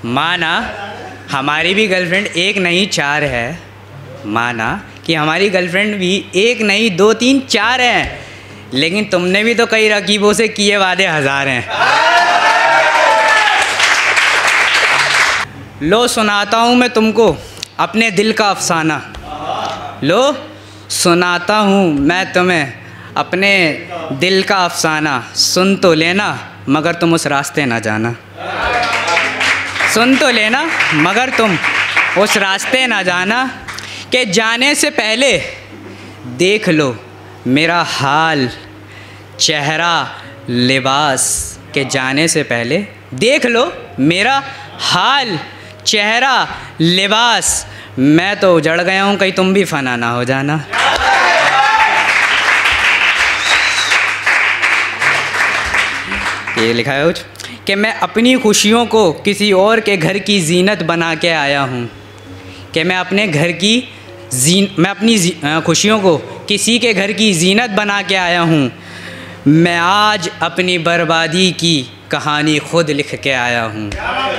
माना हमारी भी गर्लफ्रेंड एक नहीं चार है, माना कि हमारी गर्लफ्रेंड भी एक नहीं दो तीन चार हैं, लेकिन तुमने भी तो कई रकीबों से किए वादे हज़ार हैं। लो सुनाता हूँ मैं तुमको अपने दिल का अफसाना, लो सुनाता हूँ मैं तुम्हें अपने दिल का अफसाना। सुन तो लेना मगर तुम उस रास्ते ना जाना, सुन तो लेना मगर तुम उस रास्ते ना जाना। कि जाने से पहले देख लो मेरा हाल चेहरा लिबास, के जाने से पहले देख लो मेरा हाल चेहरा लिबास। मैं तो उजड़ गया हूँ कहीं तुम भी फना ना हो जाना। ये लिखा है कुछ कि मैं अपनी खुशियों को किसी और के घर की जीनत बना के आया हूँ, कि मैं अपने घर की मैं अपनी खुशियों को किसी के घर की जीनत बना के आया हूँ। मैं आज अपनी बर्बादी की कहानी खुद लिख के आया हूँ,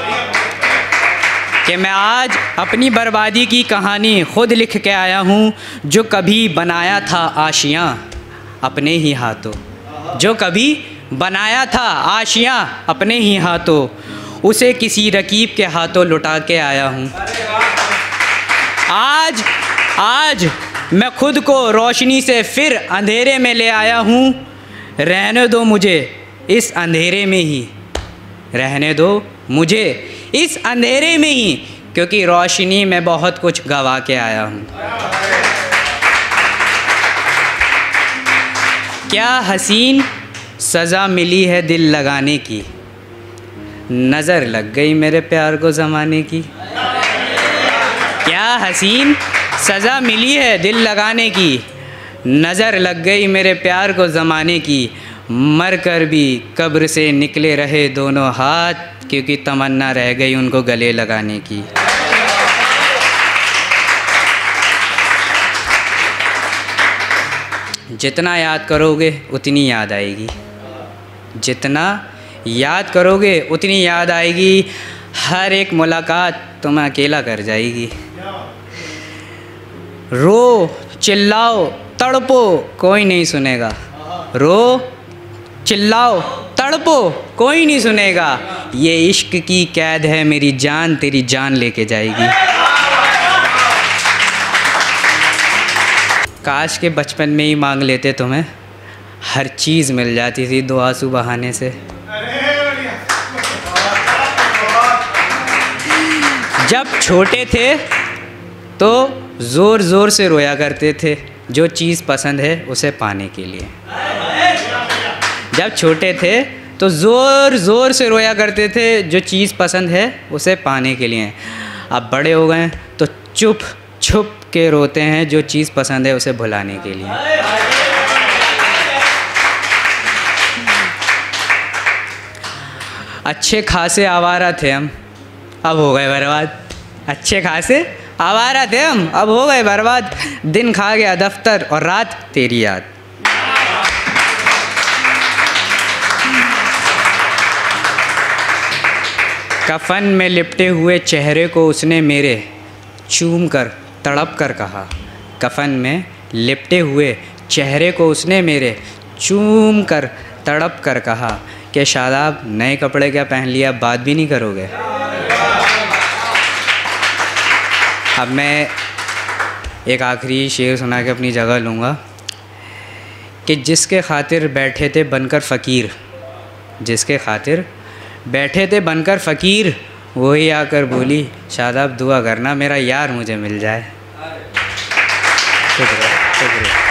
कि मैं आज अपनी बर्बादी की कहानी खुद लिख के आया हूँ। जो कभी बनाया था आशियाँ अपने ही हाथों, जो कभी बनाया था आशियाँ अपने ही हाथों, उसे किसी रकीब के हाथों लुटा के आया हूँ। आज मैं खुद को रोशनी से फिर अंधेरे में ले आया हूँ। रहने दो मुझे इस अंधेरे में ही, रहने दो मुझे इस अंधेरे में ही, क्योंकि रोशनी में बहुत कुछ गवा के आया हूँ। क्या हसीन सज़ा मिली है दिल लगाने की, नज़र लग गई मेरे प्यार को ज़माने की। क्या हसीन सज़ा मिली है दिल लगाने की, नज़र लग गई मेरे प्यार को ज़माने की। मर कर भी कब्र से निकले रहे दोनों हाथ, क्योंकि तमन्ना रह गई उनको गले लगाने की। जितना याद करोगे उतनी याद आएगी, जितना याद करोगे उतनी याद आएगी। हर एक मुलाकात तुम्हें अकेला कर जाएगी। रो चिल्लाओ तड़पो कोई नहीं सुनेगा, रो चिल्लाओ तड़पो कोई नहीं सुनेगा। ये इश्क की कैद है मेरी जान, तेरी जान लेके जाएगी। काश के बचपन में ही मांग लेते तुम्हें, हर चीज़ मिल जाती थी दो आंसू बहाने से। जब छोटे थे तो ज़ोर ज़ोर से रोया करते थे जो चीज़ पसंद है उसे पाने के लिए। जब छोटे थे तो ज़ोर ज़ोर से रोया करते थे जो चीज़ पसंद है उसे पाने के लिए। अब बड़े हो गए तो चुप छुप के रोते हैं जो चीज़ पसंद है उसे भुलाने के लिए। अच्छे खासे आवारा थे हम, अब हो गए बर्बाद। अच्छे खासे आवारा थे हम, अब हो गए बर्बाद। दिन खा गया दफ्तर और रात तेरी याद। कफन में लिपटे हुए चेहरे को उसने मेरे चूम कर तड़प कर कहा, कफन में लिपटे हुए चेहरे को उसने मेरे चूम कर तड़प कर कहा कि शादाब नए कपड़े क्या पहन लिया, बात भी नहीं करोगे। अब मैं एक आखिरी शेर सुना के अपनी जगह लूँगा कि जिसके खातिर बैठे थे बनकर फ़कीर, जिसके खातिर बैठे थे बनकर फ़कीर, वही आकर बोली शादाब दुआ करना मेरा यार मुझे मिल जाए। शुक्रिया शुक्रिया।